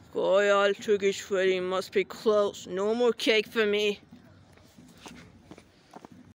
Boy, all Turkish wedding must be close. No more cake for me.